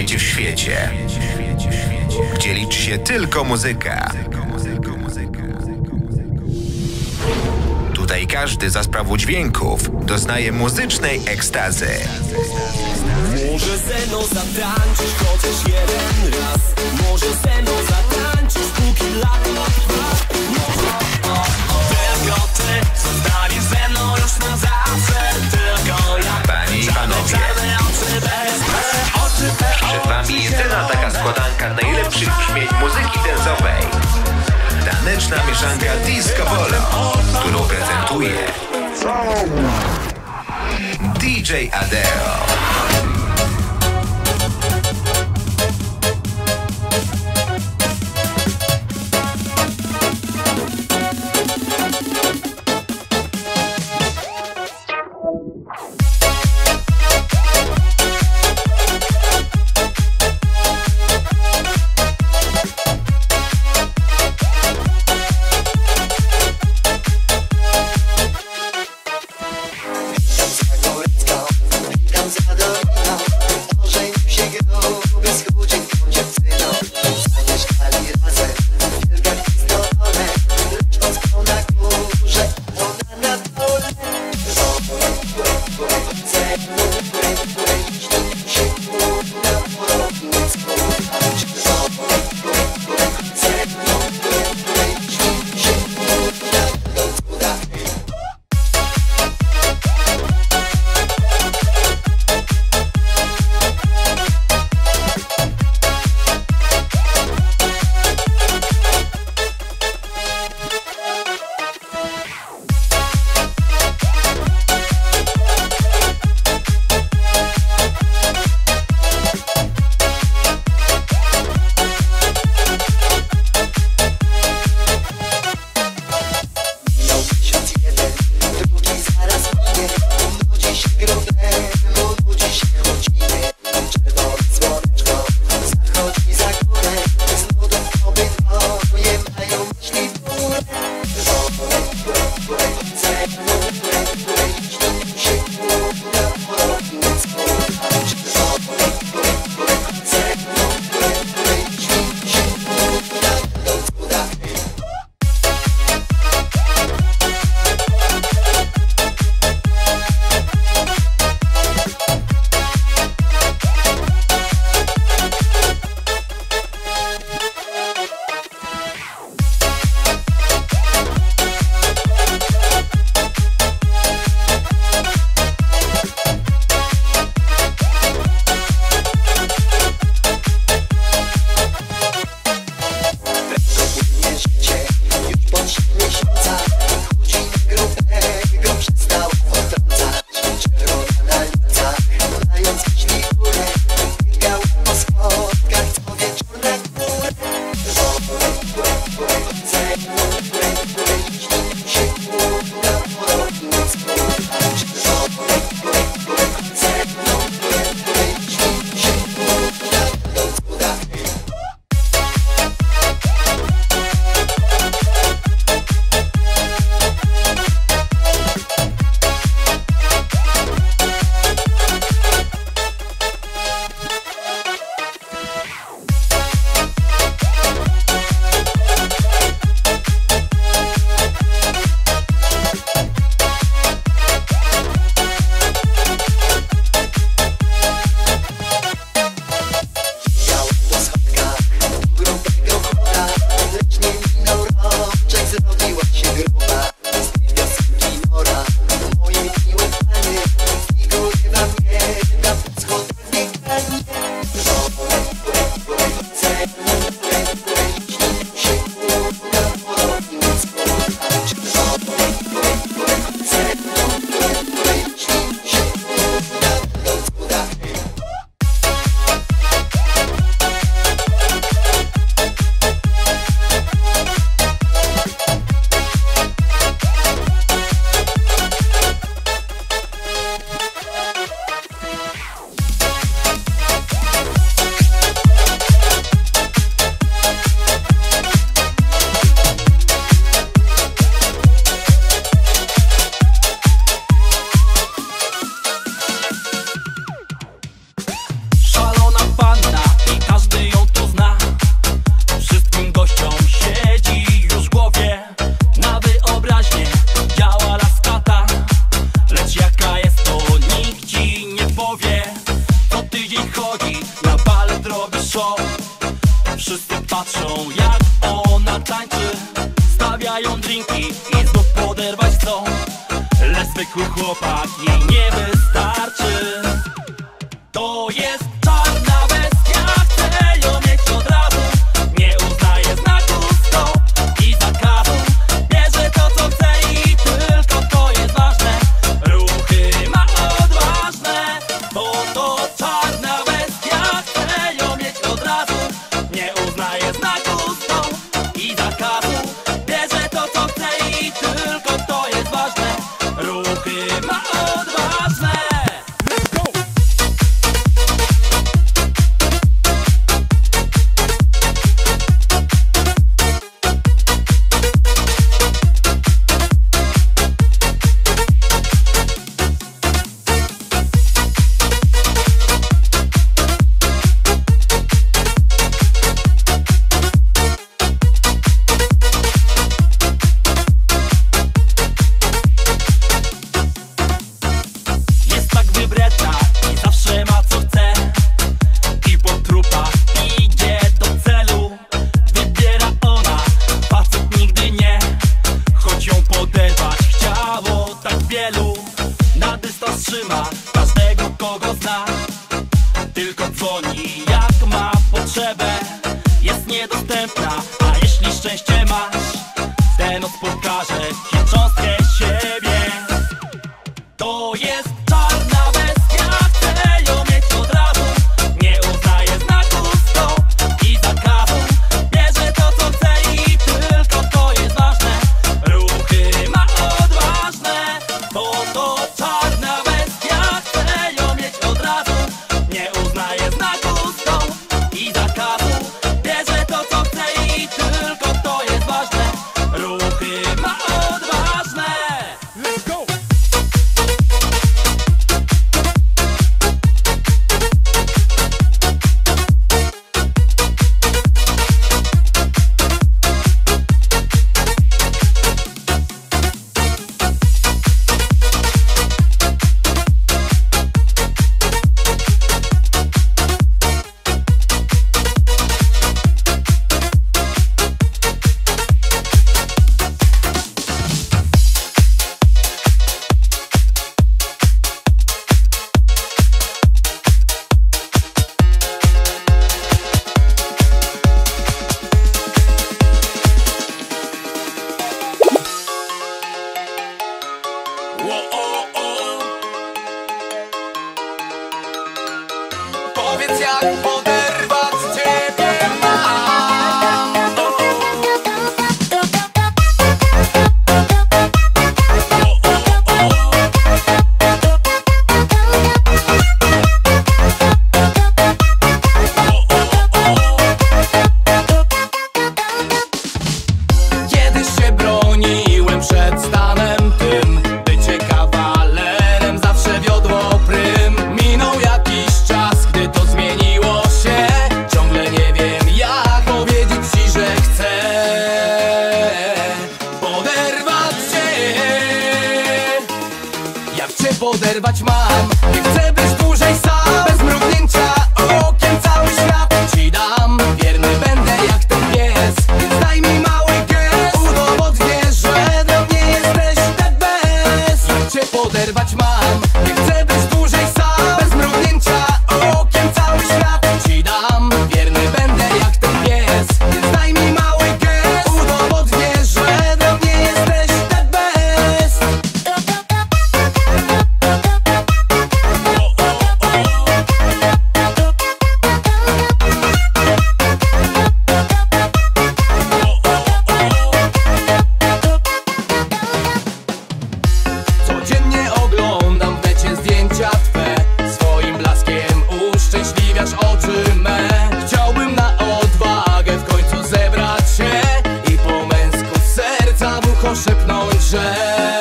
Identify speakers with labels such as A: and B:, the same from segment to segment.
A: Witajcie w świecie, gdzie liczy się tylko muzyka. Tutaj każdy za sprawą dźwięków doznaje muzycznej ekstazy.
B: Może ze mną zatańczysz chociaż jeden raz. Może ze mną zatańczysz póki lato trwa. Tylko ty zostaniesz ze mną już na zawsze. Tylko ja.
A: Panie i panowie, przed wami jedyna taka składanka najlepszych brzmień muzyki dance'owej. Taneczna mieszanka Disco Polo, którą prezentuje DJ Adeo.
C: Let's go.
B: patrzą jak ona tańczy. Stawiają drinki i znów poderwać chcą, lecz zwykły chłopak jej nie wystarczy. To jest czarna bestia, chce ją mieć od razu. Nie uznaje znaków stop i zakazu. Bierze to co chce i tylko to jest ważne. Ruchy ma odważne. To czarna bestia, chce ją mieć od razu. Nie uznaje znaków stop i zakazu. Bierze to co chce i tylko to jest ważne. Ruchy ma odważne. Jest tak wybredna i zawsze ma co chce. I po trupach idzie do celu. Wybiera ona, facet nigdy nie. Choć ją poderwać chciało tak wielu. Na dystans trzyma każdego kogo zna. Tylko dzwoni jak ma potrzebę. Jest niedostępna, a jeśli szczęście masz, ten noc pokaże ci cząstkę siebie. To jest czarna bestia, chce ją mieć od razu. Nie uznaje znaków stop i zakazu. Bierze to co chce i tylko to jest ważne. Ruchy ma odważne. To czarna bestia, chce ją mieć od razu. Nie uznaje znaków stop i zakazu. Bierze to co chce i tylko to jest ważne. Ruchy ma odważne. Let's go! Powiedz jak poderwać ciebie mam. Kiedyś się broniłem przed stanem tym. Bycie kawalerem zawsze wiodło prym. Minął jakiś czas, gdy to zmieniło się. Ciągle nie wiem jak powiedzieć ci, że chcę poderwać cię. Jak cię poderwać mam? Nie chcę być dłużej sam. Bez mrugnięcia okiem cały świat ci dam. Wierny będę jak ten pies, więc daj mi mały gest. Udowodnię, że dla mnie jesteś the best. Jak cię poderwać mam? Nie chcę być dłużej sam. Bez mrugnięcia okiem cały świat ci dam. Wierny będę jak ten pies, więc daj mi mały gest. Udowodnię, że dla mnie jesteś the best. Codziennie oglądam w necie zdjęcia twe. Swoim blaskiem uszczęśliwiasz oczy me. Chciałbym na odwagę w końcu zebrać się i po męsku z serca w ucho szepnąć, że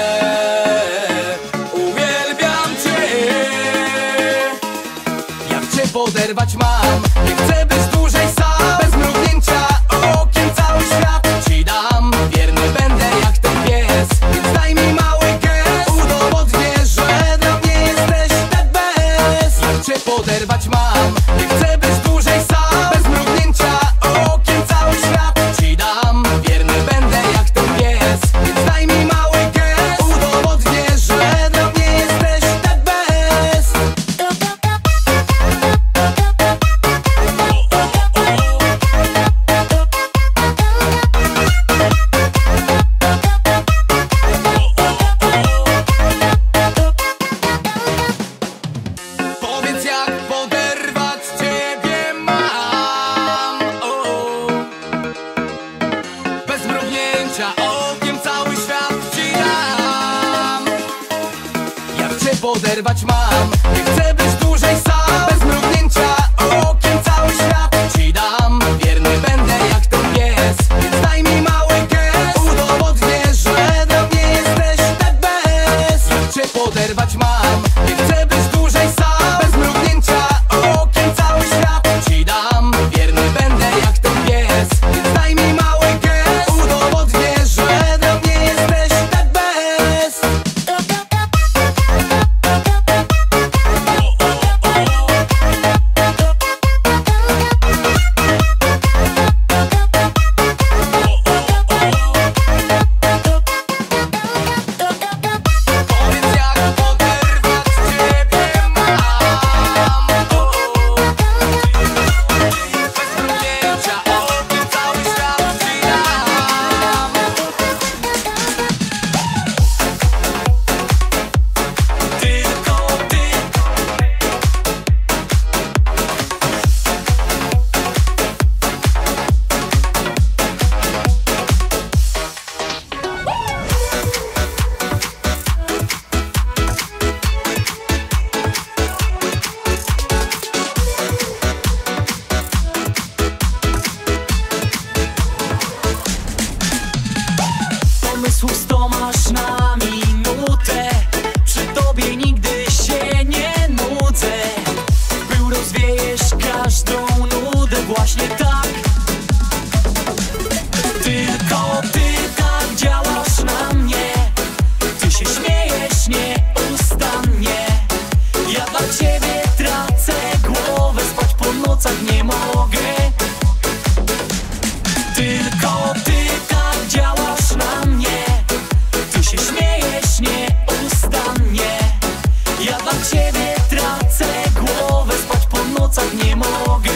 B: uwielbiam cię. Jak cię poderwać mam? Nie chcę być dłużej sam. Bez mrugnięcia okiem cały świat ci dam. Wierny będę jak ten pies, więc daj mi mały gest. Udowodnię, że dla mnie jesteś the best. Jak cię poderwać mam? Nie chcę być dłużej sam. Bez mrugnięcia okiem cały świat
C: poderwać mam. Nie chcę być dłużej sam, bez mrugnięcia okiem cały świat ci dam. Wierny będę jak ten pies, więc daj mi mały gest. Udowodnię, że dla mnie jesteś the best. Ja cię poderwać mam. Nie chcę być dłużej sam, bez mrugnięcia okiem cały świat ci dam. Wierny będę jak ten pies, więc daj mi mały gest. Udowodnię, że dla mnie jesteś the best. Powiedz jak poderwać ciebie mam. Bez mrugnięcia okiem cały świat ci dam.
B: Tylko ty. Pomysłów 100 masz na minutę. Przy tobie nigdy się nie nudzę. W pył rozwiejesz każdą nudę. Właśnie tak. Tylko ty tak działasz na mnie. Ty się śmiejesz nieustannie. Ja dla ciebie tracę głowę. Spać po nocach nie mogę. Tylko ty tak działasz na mnie. Ty się śmiejesz nieustannie. Ja dla ciebie tracę głowę. Spać po nocach nie mogę.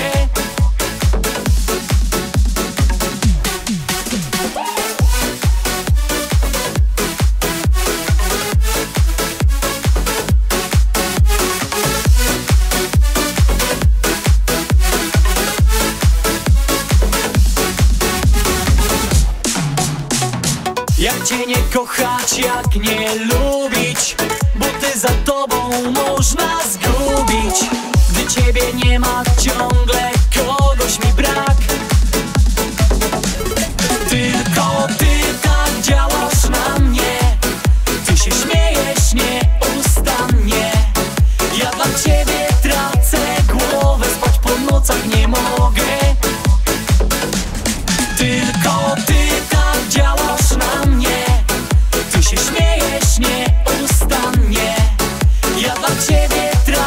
B: Jak cię nie kochać, jak nie lubić, bo ty za tobą można zgubić. Gdy ciebie nie ma, ciągle kogoś mi brak. Tylko ty tak działasz na mnie. Ty się śmiejesz nieustannie. Ja dla ciebie tracę głowę. Spać po nocach nie mogę. Tylko ty tak działasz na mnie. Ty się śmiejesz nieustannie. Ja dla ciebie tracę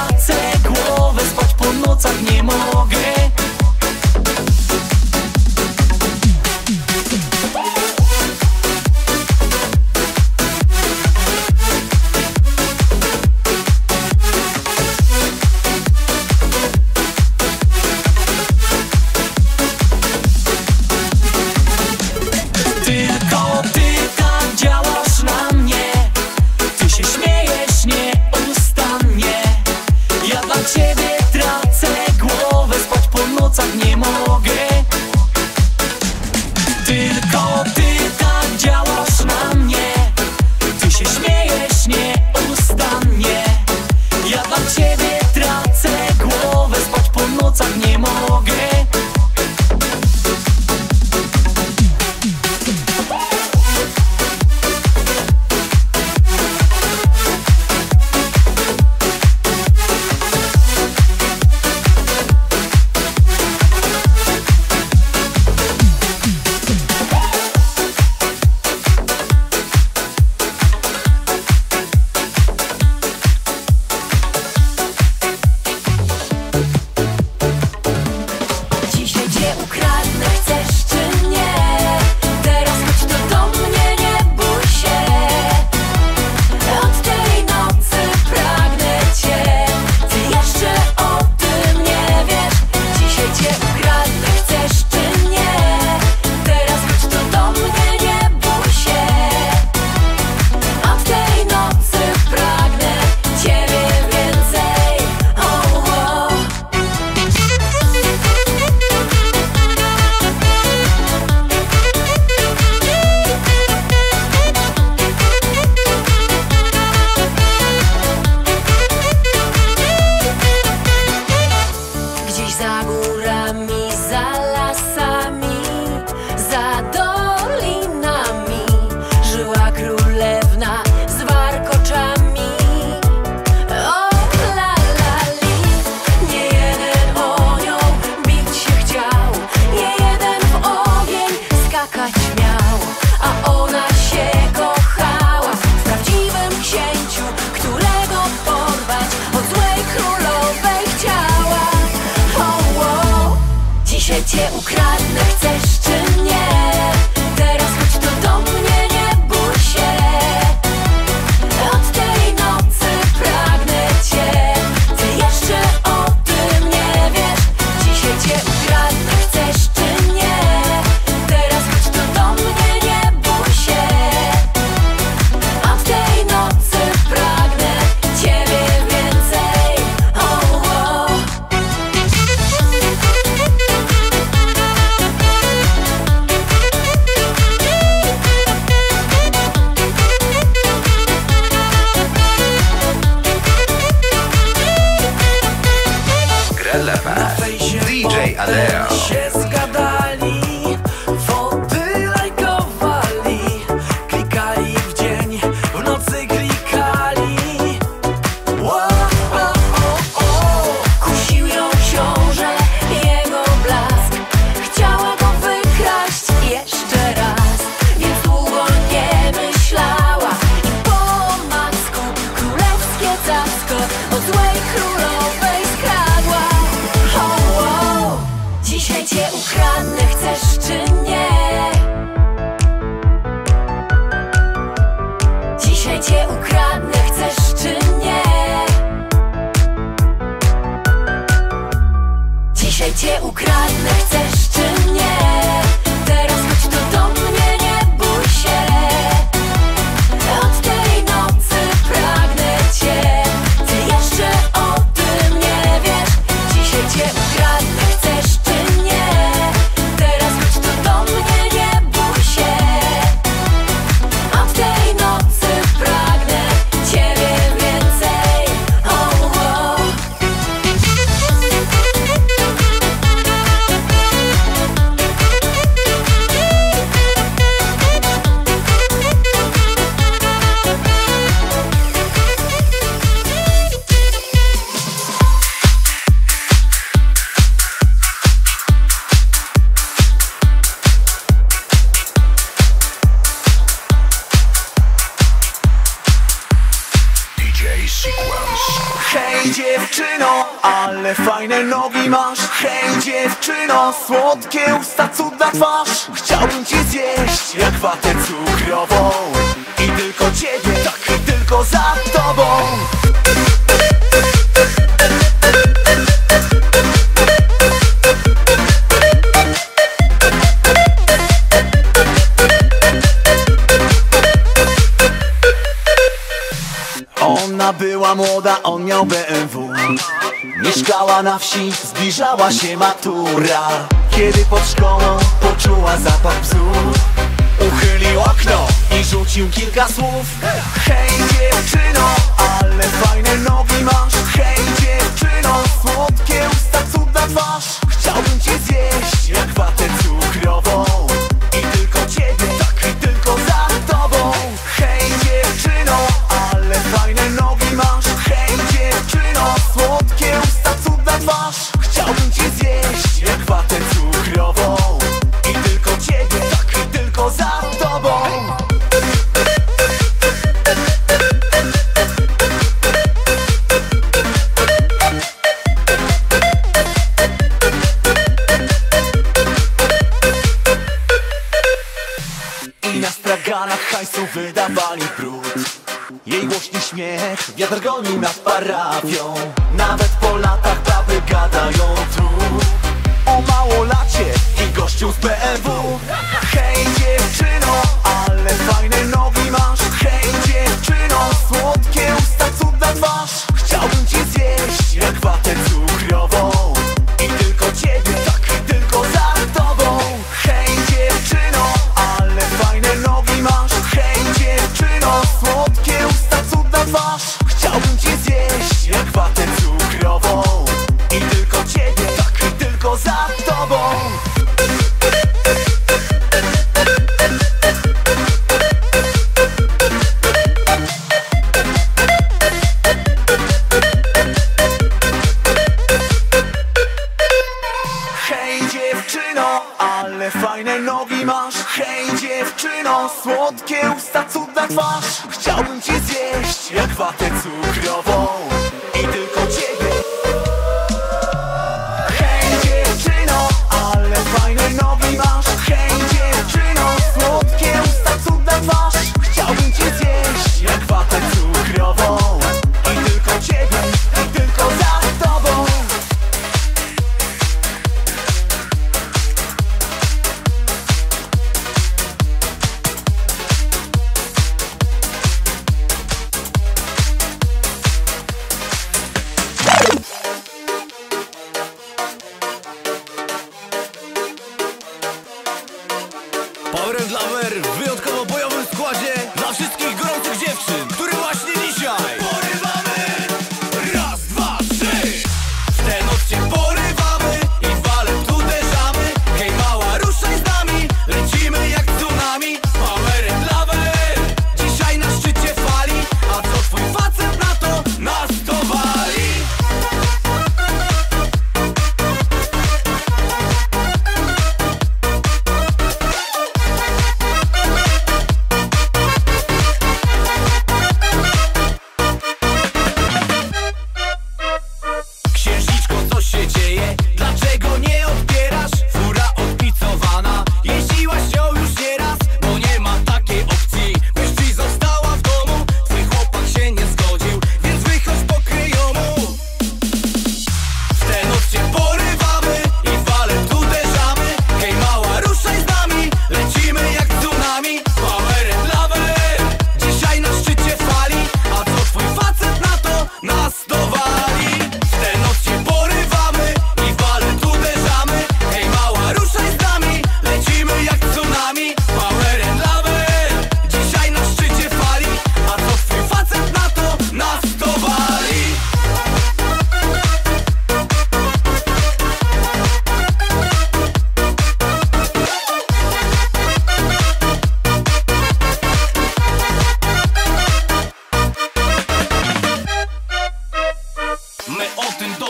D: cię ukradnę, chcesz czy nie? Teraz chodź tu do mnie, nie bój się. Od tej nocy pragnę cię, ty jeszcze o tym nie wiesz. Dzisiaj cię ukradnę, chcesz czy nie? Teraz chodź tu do mnie, nie bój się. Od tej nocy pragnę ciebie więcej. Oh, oh.
A: Gra dla was DJ Adeo.
B: Się zgadali, foty lajkowali, klikali w dzień, w nocy klikali.
D: Kusił ją książę, jego blask. Chciała go wykraść jeszcze raz, więc długo nie myślała. I po omacku królewskie cacko od złej królowej skradła. Dzisiaj cię ukradnę, chcesz czy nie? Dzisiaj cię ukradnę, chcesz czy nie? Dzisiaj cię ukradnę, chcesz czy nie? Teraz chodź tu do mnie, nie bój się. Od tej nocy pragnę cię, ty jeszcze o tym nie wiesz. Dzisiaj cię ukradnę, chcesz czy nie? Teraz chodź tu do mnie, nie bój się. Od tej nocy pragnę ciebie więcej. Oh, oh.
A: DJ Sequence.
B: Hej dziewczyno, ale fajne nogi masz. Hej dziewczyno, słodkie usta, cudna twarz. Chciałbym cię zjeść jak watę cukrową. I tylko ciebie, tak i tylko za tobą. Ona była młoda, on miał BMW. Mieszkała na wsi, zbliżała się matura. Kiedy pod szkołą poczuła zapach bzu, uchylił okno i rzucił kilka słów. Hej dziewczyno, ale fajne nogi masz. Hej dziewczyno, słodkie usta, cudna twarz. Chciałbym cię zjeść jak watę cukrową. I tylko ciebie, tak i tylko za tobą. Hej dziewczyno, ale fajne nogi masz. Hej dziewczyno, słodkie usta, cudna twarz. Chciałbym cię zjeść jak watę cukrową. I tylko ciebie, tak i tylko za tobą. I na straganach hajsu wydawali brud. Jej głośny śmiech wiatr gonił nad parafią. Nawet po latach baby gadają tu o małolacie i gościu z BMW. Hej dziewczyno, ale fajne nogi masz. Hej dziewczyno, słodkie usta, cudna twarz. Chciałbym cię zjeść jak watę cukrową. I tylko ciebie, tak i tylko za tobą. Hej dziewczyno, ale fajne nogi masz. Hej dziewczyno, słodkie usta, cudna twarz. Chciałbym cię zjeść jak watę cukrową. I tylko ciebie, tak i tylko za tobą. Hej dziewczyno, ale fajne nogi masz. Hej dziewczyno, słodkie usta, cudna twarz. Chciałbym cię zjeść jak watę cukrową. I tylko ciebie. Hej dziewczyno, ale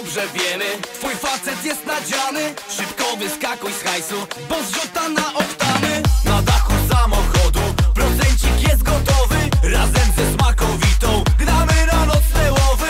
C: dobrze wiemy, twój facet jest nadziany. Szybko wyskakuj z hajsu, bo zrzuta na oktany. Na dachu samochodu procencik jest gotowy. Razem ze smakowitą gramy na nocne łowy.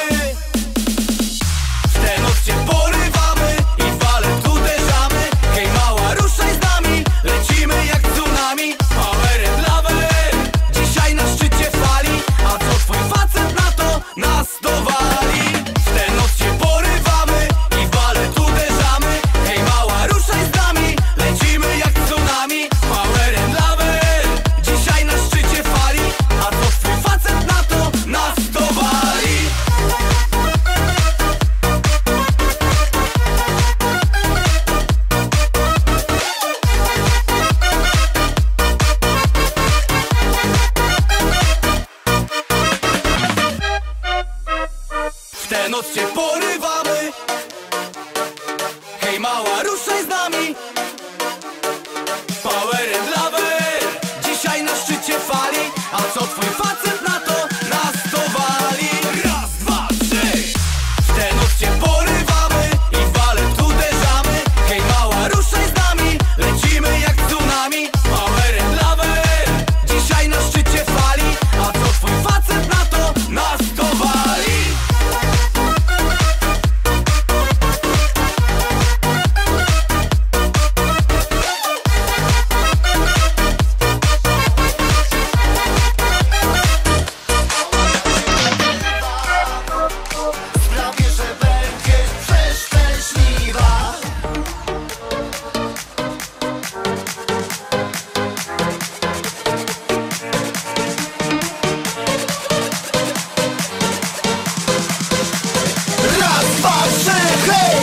C: W tę noc cię porywamy i walet uderzamy. Hej mała, ruszaj z nami, lecimy jak tsunami. Power and lover, dzisiaj na szczycie fali. A co twój facet na to nas dowali? W tę noc cię porywamy i walet uderzamy. Hej mała, ruszaj z nami, lecimy jak tsunami. Power and lover, dzisiaj na szczycie fali. A co twój facet na to nas dowali? W tę noc cię porywamy. Hej mała, ruszaj z nami. Power and lover, dzisiaj na szczycie fali. A co twój facet na to nas dowali? Raz, dwa, trzy. W tę noc cię porywamy i walet uderzamy. Hej mała, ruszaj z nami, lecimy jak tsunami. Power and lover, dzisiaj na szczycie fali. A co twój facet na to nas dowali?
E: Sprawię, że będziesz przeszczęśliwa. Raz, dwa, trzy, hej!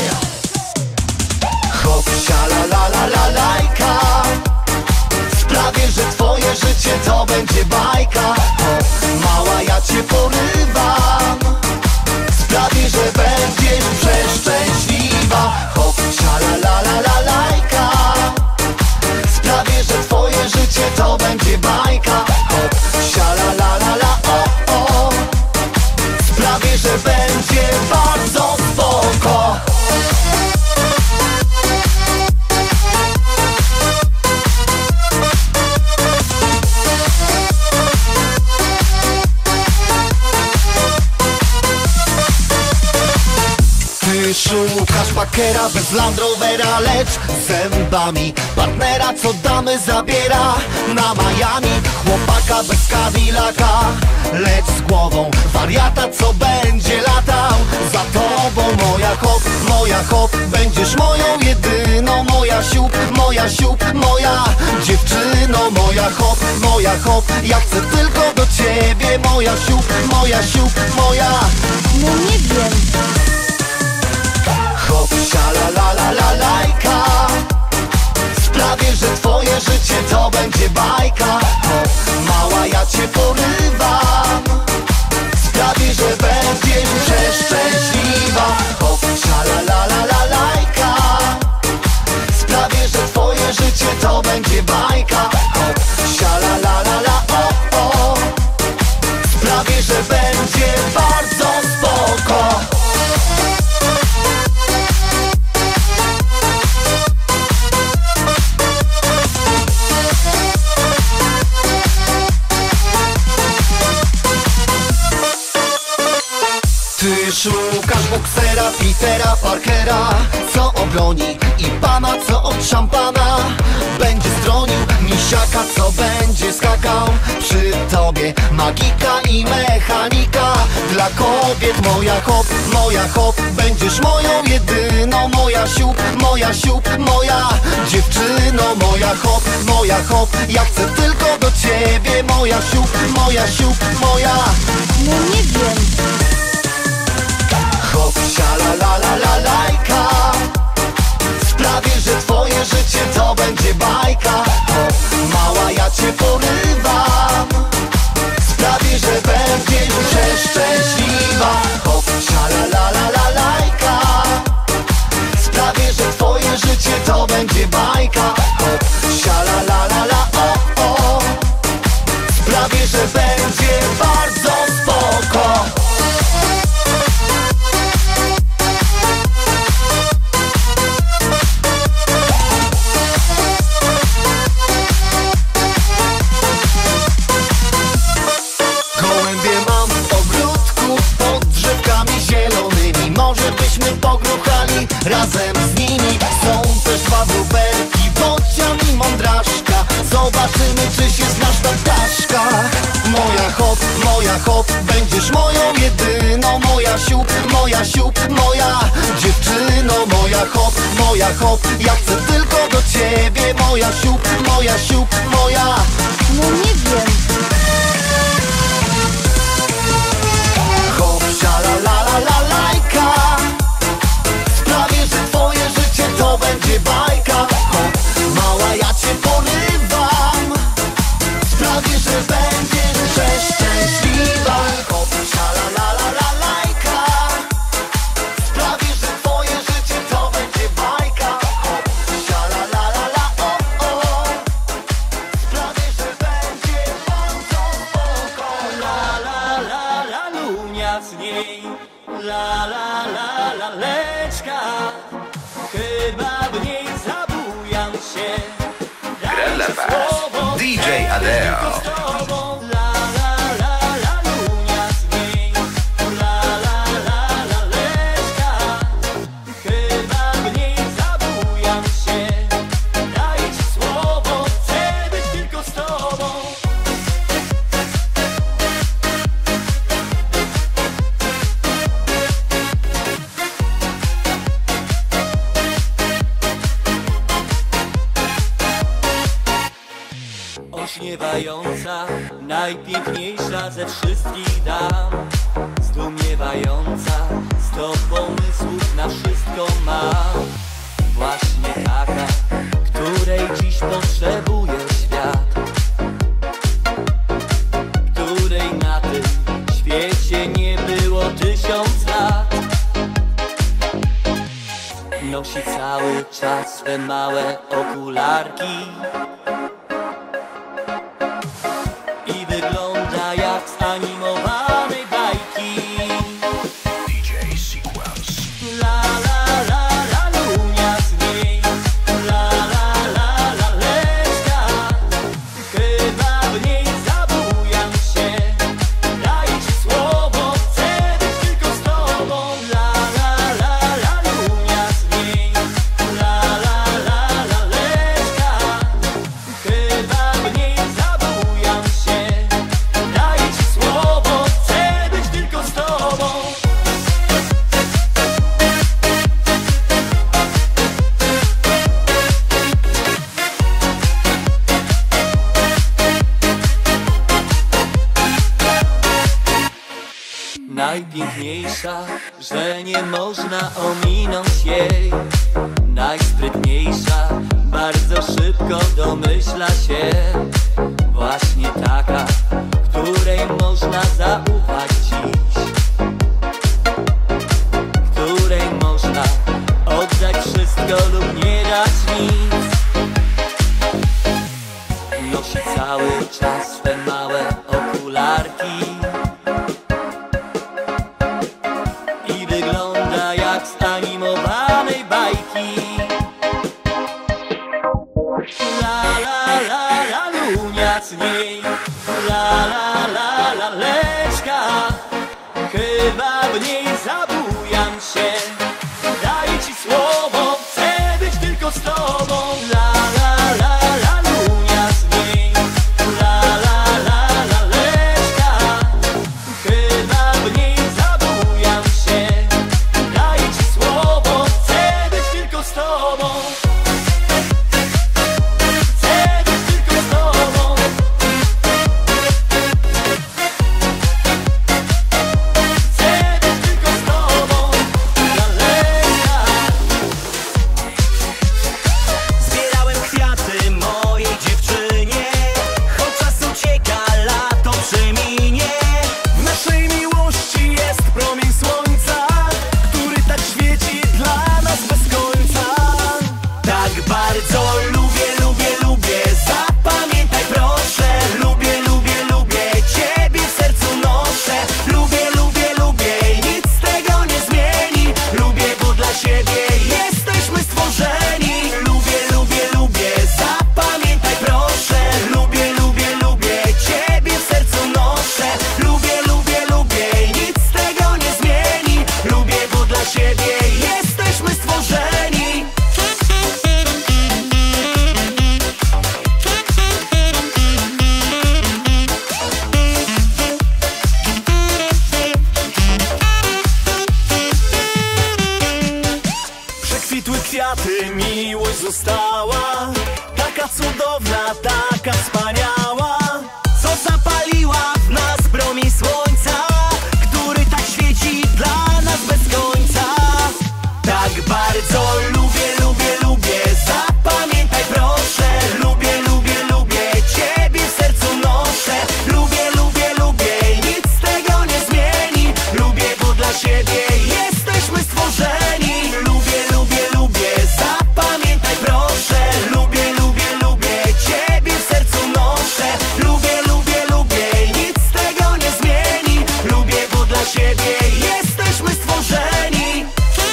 E: Hop, siala, la, la, la, lajka. Sprawię, że twoje życie to będzie bajka. Hop, mała, ja cię porywam. Sprawię, że będziesz przeszczęśliwa. Hop, siala, la, la, la, lajka. Sprawię, że twoje życie to będzie bajka. Hop, siala, la, la, la, o, o. Sprawię, że będzie bardzo spoko. Ty szukasz bakera bez Land Rovera, lecz zębami partnera, co damy zabiera na Miami. Chłopaka bez Cadillaca, lecz z głową wariata, co będzie latał za tobą. Moja hop, będziesz moją jedyną. Moja siup, moja dziewczyno. Moja hop, ja chcę tylko do ciebie. Moja siup, moja.
F: No nie wiem.
E: Hop, siala, la, la, la, lajka. Sprawię, że twoje życie to będzie bajka. Hop, mała, ja cię porywam. Sprawię, że będziesz przeszczęśliwa. Hop, siala, la, la, la, lajka. Sprawię, że twoje życie to będzie bajka. Hop, siala, la, la, la, o, o. Sprawię, że będzie bardzo spoko. Ty szukasz boksera, Petera Parkera, co obroni i pana, co od szampana będzie stronił. Misiaka, co będzie skakał przy tobie. Magika i mechanika dla kobiet. Moja hop, będziesz moją jedyną. Moja siup, moja dziewczyno. Moja hop, ja chcę tylko do ciebie. Moja siup, moja.
F: No nie wiem.
E: Hop, siala, la, la, la, lajka. Sprawię, że twoje życie to będzie bajka. Hop, mała, ja cię porywam. Sprawię, że będziesz przeszczęśliwa. Hop, siala, la, la, la, lajka. Sprawię, że twoje życie to będzie bajka. Hop, siala, la, la, la, o, o. Sprawię, że będzie bardzo spoko. żebyśmy pogruchali razem z nimi. Są też dwa wróbelki, Bocian i Mądraszka. Zobaczymy, czy się znasz na ptaszkach. Moja hop, będziesz moją jedyną. Moja siup, moja dziewczyno. Moja hop, ja chcę tylko do ciebie. Moja siup, moja.
F: No nie wiem.
E: Hop, la sprawię, że twoje życie to będzie bajka. Hop, mała, ja cię porywam. Sprawię, że będziesz przeszczęśliwa. Hop, la sprawię, że twoje życie to będzie bajka. Hop, o. Sprawię, że będzie bardzo spoko.
B: Lunia z niej, laleczka. Chyba w niej zabujam się.
A: Gra dla was DJ Adeo.
B: Lunia z niej, laleczka. Chyba w niej zabujam się. Daję ci słowo, chcę być tylko z tobą. Ośniewająca, najpiękniejsza ze wszystkich dam. Zdumiewająca, 100 pomysłów na wszystko mam. Właśnie taka, której dziś potrzebuje świat, której na tym świecie nie było 1000 lat. Nosi cały czas te małe okularki i wygląda jak z animowanej bajki.
A: DJ Sequence.
B: Lunia z niej, laleczka. Chyba w niej zabujam się. Daję ci słowo, chcę być tylko z tobą. Lunia z niej, laleczka. Chyba w niej zabujam się. Daję ci słowo, chcę być tylko z tobą. Najpiękniejsza, że nie można ominąć jej. Najsprytniejsza, bardzo szybko domyśla się. Właśnie taka, której można zaufać dziś, której można oddać wszystko lub nie dać nic. Nosi cały czas te małe okularki i wygląda jak z animowanej bajki. Lunia z niej, laleczka.
C: siebie jesteśmy stworzeni. Przekwitły kwiaty, miłość została taka cudowna, taka wspaniała, co zapaliła w nas promień słońca, który tak świeci dla nas bez końca. Tak bardzo lubię, lubię, lubię, zapamiętaj proszę. Lubię, lubię, lubię, ciebie w sercu noszę. Lubię, lubię, lubię i nic tego nie zmieni. Lubię, bo dla siebie jesteśmy stworzeni. Lubię, lubię, lubię, zapamiętaj proszę. Lubię, lubię, lubię, ciebie w sercu noszę. Lubię, lubię, lubię i nic tego nie zmieni. Lubię, bo dla siebie jesteśmy stworzeni.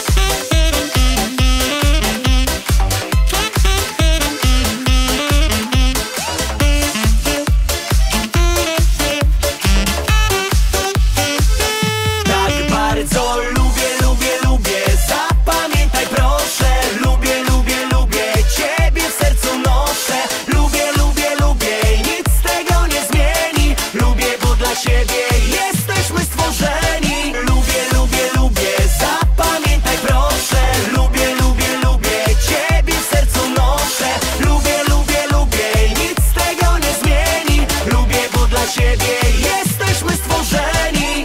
C: Tak bardzo lubię, lubię, lubię, zapamiętaj proszę. Lubię, lubię, lubię, ciebie w sercu noszę. Lubię, lubię, lubię i nic tego nie zmieni. Lubię, bo dla siebie jesteśmy stworzeni. Lubię, lubię, lubię, zapamiętaj proszę. Lubię, lubię, lubię, ciebie w sercu noszę. Lubię, lubię, lubię i nic tego nie zmieni. Lubię, bo dla siebie jesteśmy stworzeni.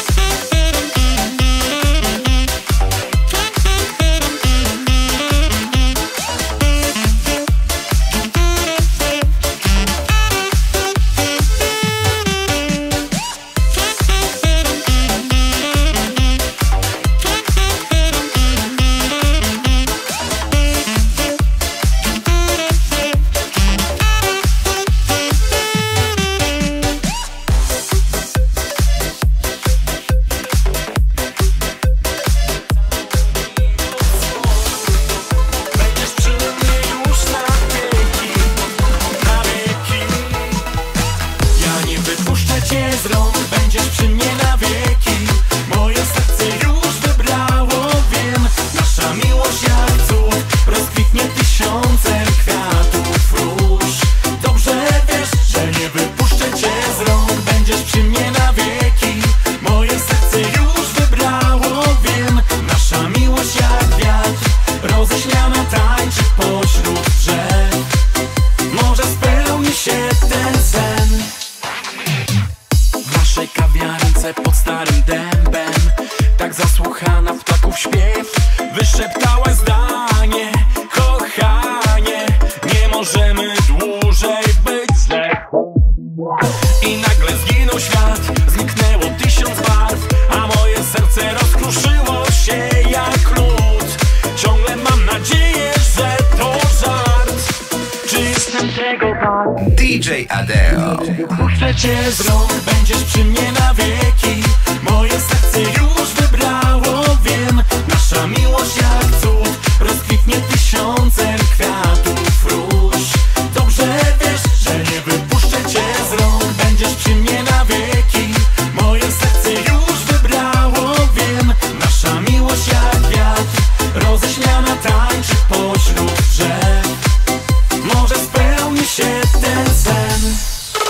C: Będziesz przy mnie już na wieki, na wieki. Ja nie wypuszczę cię z rąk, będziesz przy mnie na wieki. Moje serce już wybrało, wiem. Nasza miłość jak cud, rozkwitnie tysiącem kwiatów róż. Dobrze wiesz, że nie wypuszczę cię z rąk, będziesz przy mnie na wieki. Moje serce już wybrało, wiem. Nasza miłość jak wiatr, roześmiana tańczy pośród drzew. Może spełni się ten sen. W naszej kawiarence pod starym dębem, tak zasłuchana w ptaków śpiew, wyszeptałaś zdanie: kochanie, nie możemy dłużej być źle. I nagle zginął świat, zniknęło 1000 barw, a moje serce rozkruszyło się jak lód. Ciągle mam nadzieję, że to żart. Czy jestem tego wart?
A: DJ Adeo.
C: Puszczę cię z rąk, będziesz przy mnie na wieki. Moje serce już wybrało, wiem. Nasza miłość jak cud, rozkwitnie tysiącem kwiatów róż. Dobrze wiesz, że nie wypuszczę cię z rąk, będziesz przy mnie na wieki. Moje serce już wybrało, wiem. Nasza miłość jak wiatr, roześmiana tańczy pośród drzew. Może spełni się ten sen.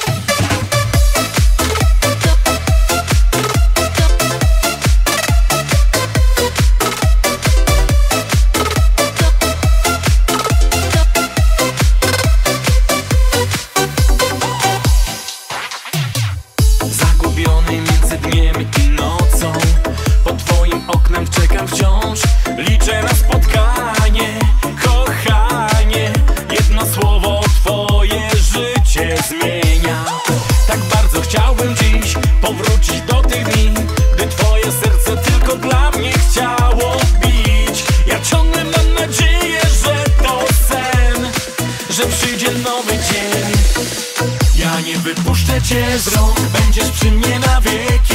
C: Zagubiony między dniem i nocą, pod twoim oknem czekam wciąż. Liczę na spotkanie, kochanie. Jedno słowo twoje życie zmienia. Tak bardzo chciałbym dziś powrócić do tych dni, gdy twoje serce tylko dla mnie chciało bić. Ja ciągle mam nadzieję, że to sen, że przyjdzie nowy dzień. Ja nie wypuszczę cię z rąk, będziesz przy mnie na wieki.